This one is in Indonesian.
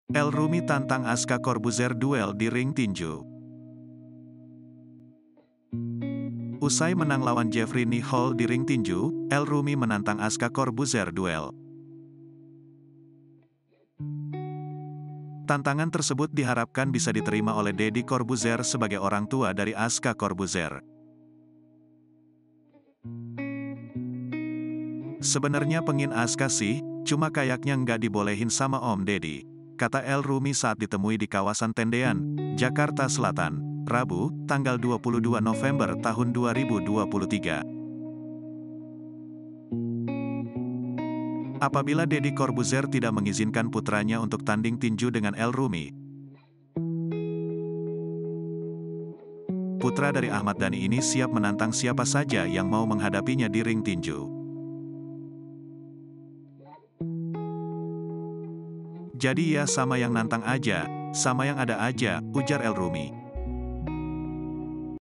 El Rumi tantang Aska Corbuzier duel di ring tinju. Usai menang lawan Jeffrey Hall di ring tinju, El Rumi menantang Aska Corbuzier duel. Tantangan tersebut diharapkan bisa diterima oleh Deddy Corbuzier sebagai orang tua dari Aska Corbuzier. Sebenarnya pengin Aska sih, cuma kayaknya nggak dibolehin sama Om Deddy, kata El Rumi saat ditemui di kawasan Tendean, Jakarta Selatan, Rabu, tanggal 22 November tahun 2023. Apabila Deddy Corbuzier tidak mengizinkan putranya untuk tanding tinju dengan El Rumi, putra dari Ahmad Dhani ini siap menantang siapa saja yang mau menghadapinya di ring tinju. Jadi ya sama yang nantang aja, sama yang ada aja, ujar El Rumi.